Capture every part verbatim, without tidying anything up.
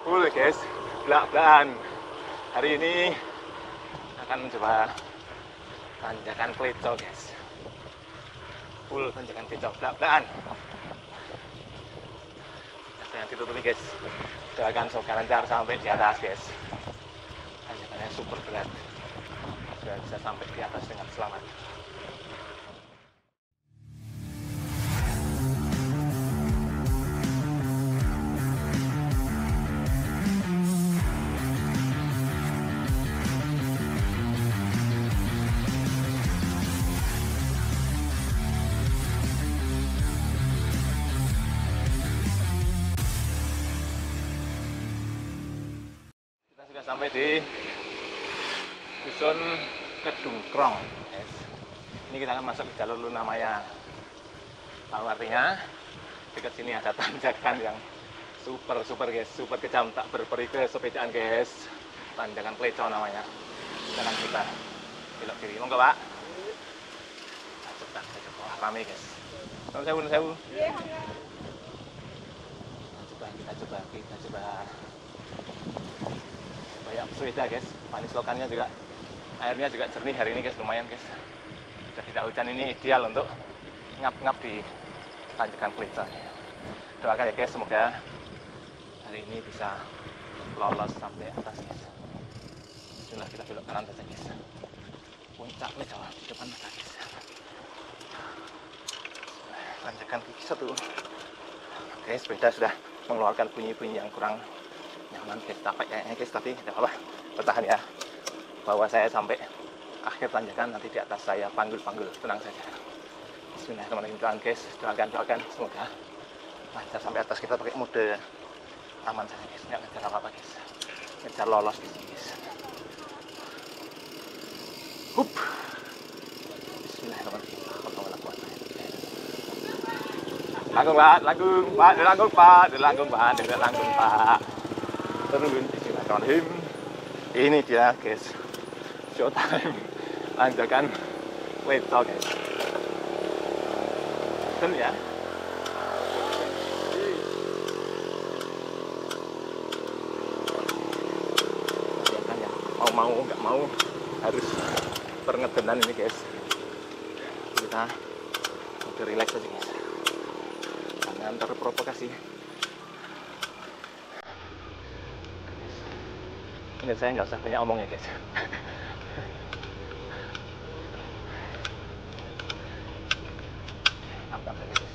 full guys, belak-belakan. Hari ini akan mencoba tanjakan Kleco guys, full tanjakan Kleco, belak-belakan. Jangan ditutupi guys, doakan semoga lancar sampai di atas guys. Tanjakannya super berat, sudah bisa sampai di atas dengan selamat. Sampai di dusun Kedungkrong guys. Ini kita akan masuk ke jalur Lunamaya. Tahu artinya dekat sini ada tanjakan yang super super guys, super kejam, tak berperi kesepedaan guys. Tanjakan Kleco namanya. Jalan kita belok kiri, monggo Pak. Coba coba wah rame guys. Nuwun sewu, nuwun sewu. Coba kita coba kita coba. Banyak sepeda guys, panis lokannya juga, airnya juga jernih hari ini guys, lumayan guys. Sudah tidak hujan, ini ideal untuk ngap-ngap di tanjakan Kleco. Doakan ya guys, semoga hari ini bisa lolos sampai atas guys. Bismillah, kita belok kanan saja guys. Puncak Kleco di depan mata guys. Tanjakan gigi satu. Oke, sepeda sudah mengeluarkan bunyi-bunyi yang kurang nyaman guys, capek kayaknya guys, tapi tidak apa-apa, bertahan ya. Bawa saya sampai akhir tanjakan, nanti di atas saya panggul-panggul, tenang saja. Bismillahirrahmanirrahim. Doakan guys, doakan, doakan semoga lancar sampai atas. Kita pakai mode aman saja guys, nggak ngejar apa-apa guys, ngejar lolos di sini guys. Hup. Bismillahirrahmanirrahim. Langgung Pak, langgung Pak, langgung Pak, langgung Pak, langgung Pak. Turun, bismillahirrahmanirrahim. Ini dia guys, showtime tanjakan Kleco guys. Betul ya. Tanjakan ya, mau-mau nggak mau harus perengedenan ini guys. Kita udah relax aja guys, jangan terprovokasi. Ini saya nggak usah banyak omong ya guys. Mantap ya guys.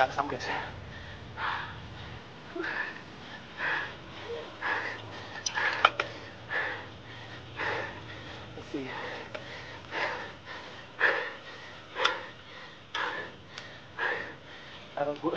Kira kesam guys. Masih. Aduh bu.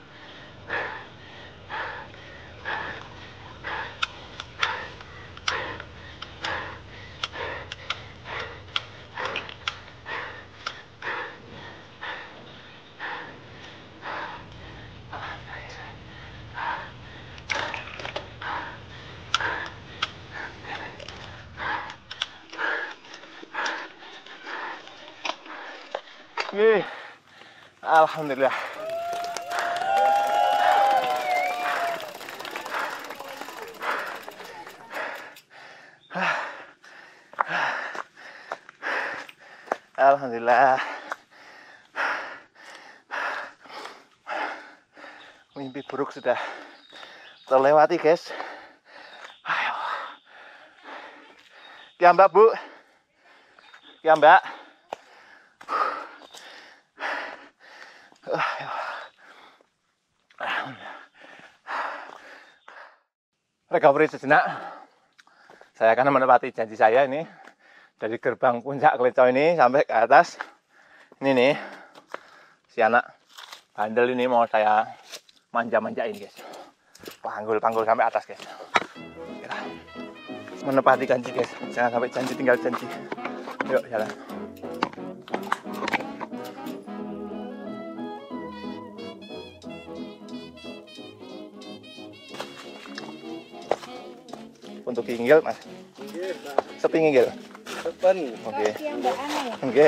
Wih, alhamdulillah. Alhamdulillah. Mimpi buruk sudah terlewati, guys. Ayo. Ya, Mbak, Bu. Ya, Mbak. Recovery sejenak. Saya akan menepati janji saya ini dari gerbang puncak Klecau ini sampai ke atas. Ini nih, si anak bandel ini mau saya manja-manjain, guys. Panggul-panggul sampai atas, guys. Kita menepati janji, guys. Jangan sampai janji tinggal janji. Yuk, jalan. Untuk inggil, Mas. Sepi inggil. Sepen. Oke. Oke.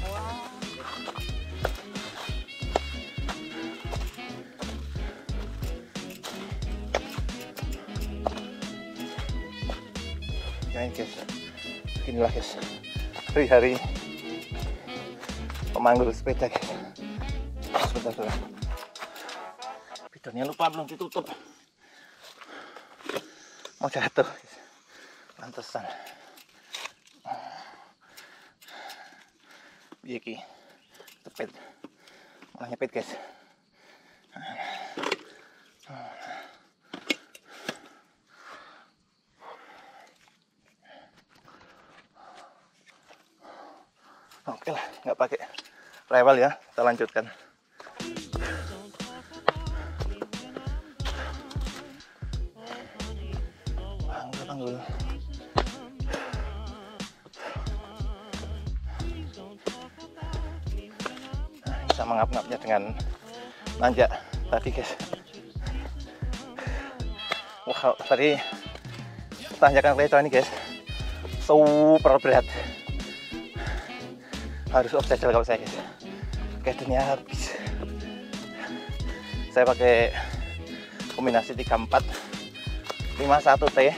Ya, guys. Beginilah, guys. Hari-hari pemanggul sepeda, guys. Sebentar, sebentar. Bidonnya lupa belum ditutup. Mau jatuh, pantesan. Piye iki? Cepet. Malah nyepit, guys. Oke lah, nggak pakai rewel ya. Kita lanjutkan. Panggul. Nah, bisa mengap-ngapnya dengan nanjak tadi, guys. Wah, tadi tanjakan Klecau ini, guys, super berat. Harus obsesif kalau saya, guys. Kedennya habis. Saya pakai kombinasi tiga empat lima satu T.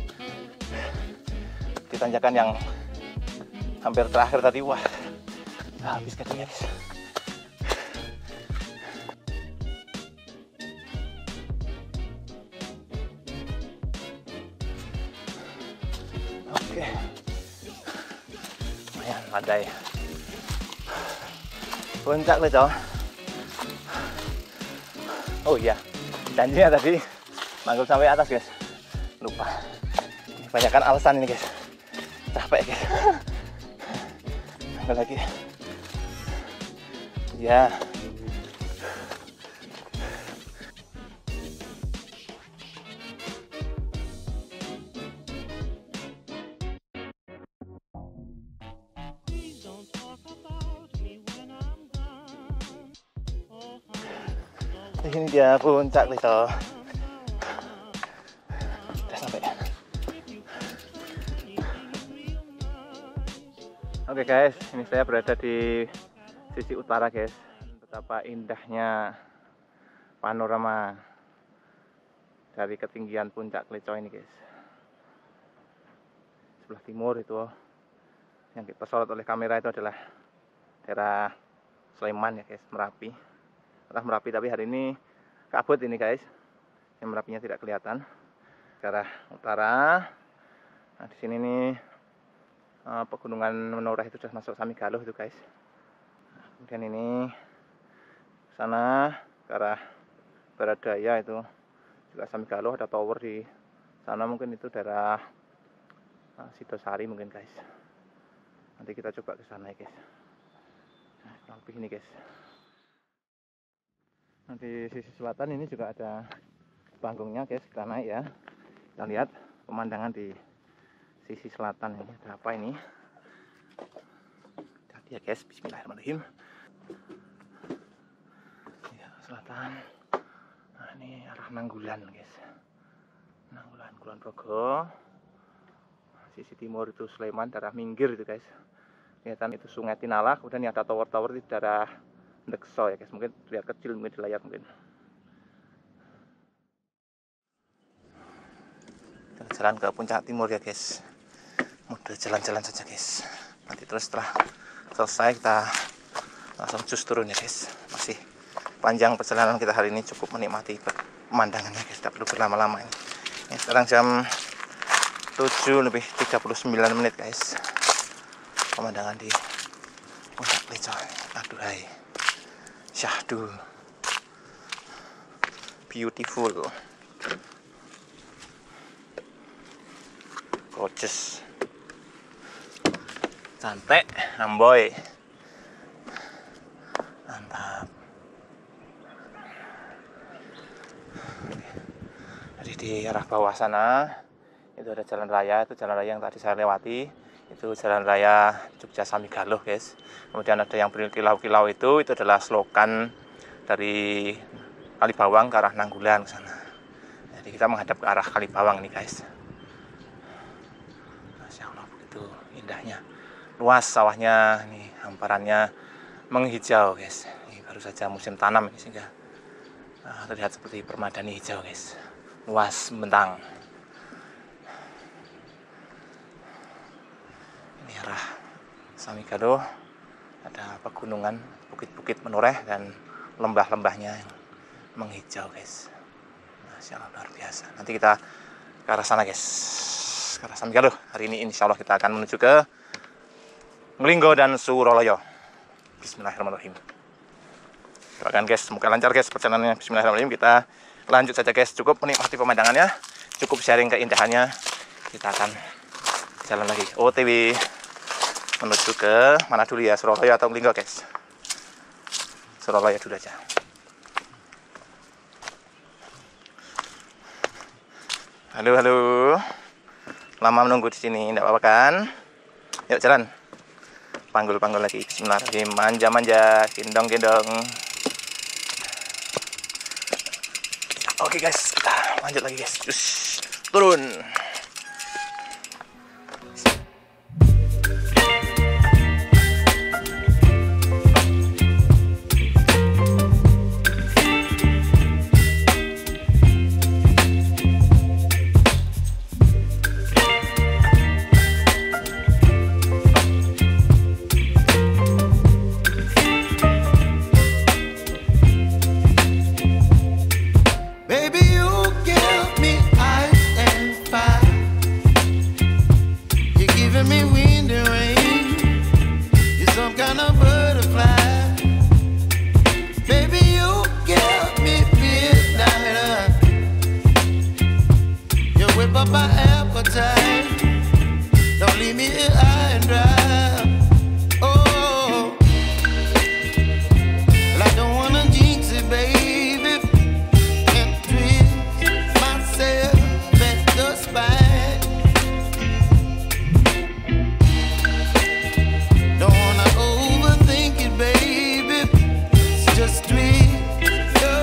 Tanjakan yang hampir terakhir tadi, wah, habis katanya, guys. Oke, lumayan landai. Puncak Klecau. Oh iya, janjinya tadi manggul sampai atas, guys. Lupa. Kebanyakan alasan ini, guys. Capek, guys. Ambil lagi. Ya. Ini dia puncak Klecau. Udah sampai. Oke, guys, ini saya berada di sisi utara, guys. Betapa indahnya panorama dari ketinggian puncak Klecau ini, guys. Sebelah timur itu yang kita sorot oleh kamera itu adalah daerah Sleman, ya, guys, Merapi. Arah Merapi, tapi hari ini kabut ini, guys. Yang Merapinya tidak kelihatan. Ke arah utara. Nah, di sini nih uh, pegunungan Menoreh itu sudah masuk Samigaluh itu, guys. Nah, kemudian ini ke sana ke ke arah barat daya itu juga Samigalo, ada tower di sana, mungkin itu daerah uh, Sidosari mungkin guys. Nanti kita coba ke sana ya guys. Nah, kurang lebih ini guys. Nanti sisi selatan ini juga ada panggungnya guys, kita naik ya. Kita lihat pemandangan di sisi selatan ini ada apa ini. Hati ya guys, bismillahirrahmanirrahim. Ya, selatan. Nah, ini arah Nanggulan guys. Nanggulan, Kulon Progo. Sisi timur itu Sleman, daerah Minggir itu guys. Kelihatan itu Sungai Tinala, kemudian ini ada tower-tower di daerah Ndekso ya guys, mungkin terlihat kecil mungkin di layar mungkin. Kita jalan ke puncak timur ya guys. Mode jalan-jalan saja guys. Nanti terus setelah selesai kita langsung cus turun ya guys. Masih panjang perjalanan kita hari ini, cukup menikmati pemandangannya guys, tidak perlu berlama-lama ini. Ini sekarang jam tujuh lebih tiga puluh sembilan menit guys. Pemandangan di puncak Pleco. Aduh hai. Syahdu. Beautiful. Gorgeous. Cantik, amboy. Mantap. Jadi di arah bawah sana itu ada jalan raya, itu jalan raya yang tadi saya lewati. Itu jalan raya Jogja Samigalo guys. Kemudian ada yang berkilau-kilau itu itu adalah slogan dari Kalibawang ke arah Nanggulan ke sana. Jadi kita menghadap ke arah Kalibawang ini guys. Masya Allah, begitu indahnya. Luas sawahnya, nih hamparannya menghijau guys. Ini baru saja musim tanam ini sehingga uh, terlihat seperti permadani hijau guys. Luas membentang. Ini arah Samigalo, ada pegunungan, bukit-bukit menoreh dan lembah-lembahnya yang menghijau guys. Masya Allah, luar biasa. Nanti kita ke arah sana guys, ke arah Samigalo. Hari ini insya Allah kita akan menuju ke Nglinggo dan Suralaya. Bismillahirrahmanirrahim. Doakan guys, semoga lancar guys perjalanannya. Bismillahirrahmanirrahim. Kita lanjut saja guys, cukup menikmati pemandangannya, cukup sharing keindahannya. Kita akan jalan lagi O T W menuju ke mana dulu ya, Suralaya atau Nglinggo guys? Suralaya dulu aja. Halo halo, lama menunggu di sini, tidak apa-apa kan? Yuk jalan, panggul-panggul lagi. Bismillahirrahmanirrahim. Manja-manja, gendong-gendong. Oke guys, kita lanjut lagi guys. Terus turun.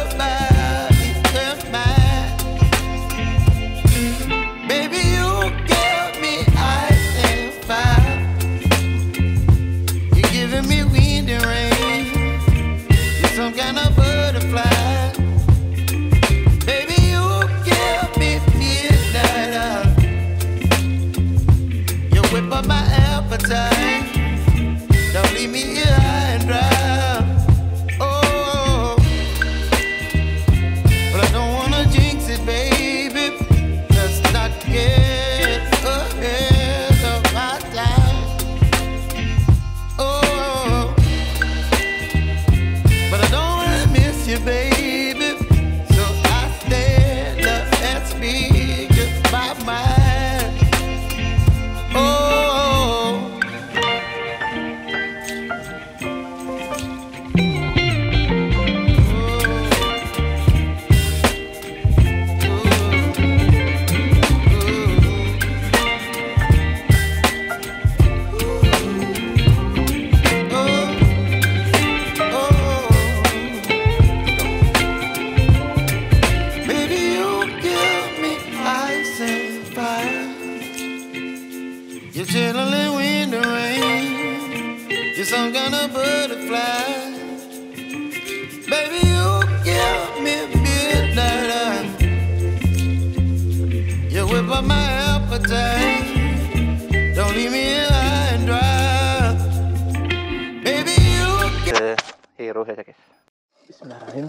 Baby, you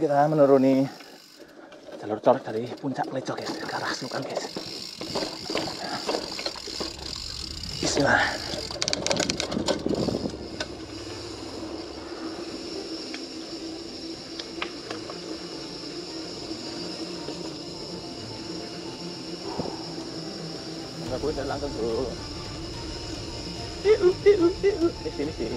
kita menuruni jalur cor dari puncak Leco guys, ke arah Sukan guys. Bismillah. Enggak boleh langsung dulu. Iu, iu, iu. Di sini sih.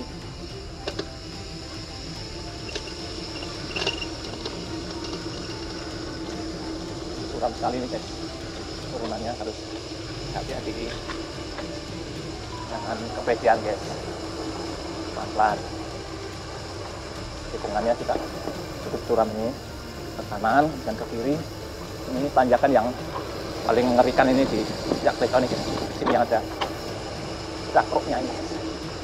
Suram sekali nih guys. Turunannya harus hati-hati. Jangan kepedean guys. Pelan-pelan. Tikungannya juga cukup curam ini. Ke kanan dan ke kiri. Ini tanjakan yang paling mengerikan ini di puncak Leco nih guys. Sini yang ada cakruknya ini guys.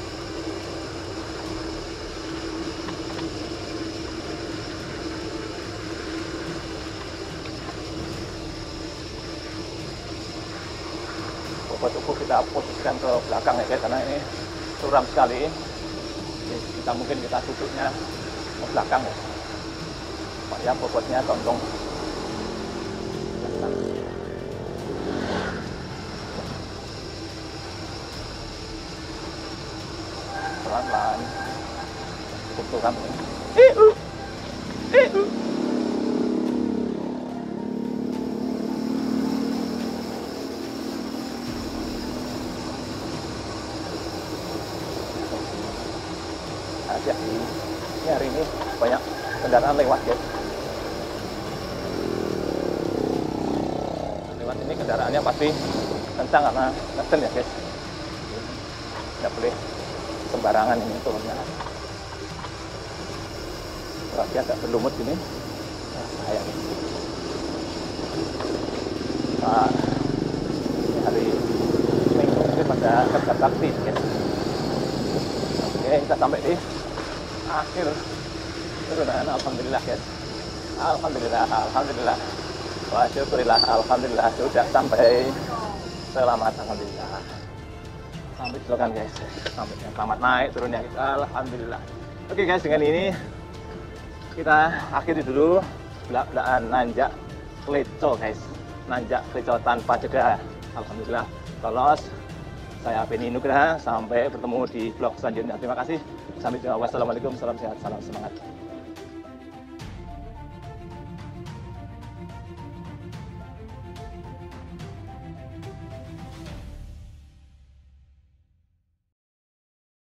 Bobot tubuh kita posisikan ke belakang ya guys, karena ini curam sekali. Jadi kita mungkin kita duduknya ke belakang ya, supaya bobotnya condong. Pelan-pelan, cukup curam ini. Iu, iu. Hati-hati, ini hari ini banyak kendaraan lewat guys. Lewat ini kendaraannya pasti kencang karena ngeden ya guys. Tidak boleh sembarangan ini turunnya. Berarti agak berlumut ini. Nah, bahaya nih. Nah, ini hari Minggu mungkin pada kerja bakti guys. Oke, kita sampai di akhir turunan. Alhamdulillah guys. Alhamdulillah, alhamdulillah. Wa syukurillah, alhamdulillah sudah sampai selamat, alhamdulillah. Sampai selokan guys, sampai selamat naik turunnya kita, alhamdulillah. Oke guys, dengan ini kita akhiri dulu belak-belakan nanjak Leco guys, nanjak Leco tanpa jeda. Alhamdulillah lolos. Saya Beni Nugraha, sampai bertemu di vlog selanjutnya. Terima kasih. Sampai jumpa. Wassalamualaikum, salam sehat, salam semangat.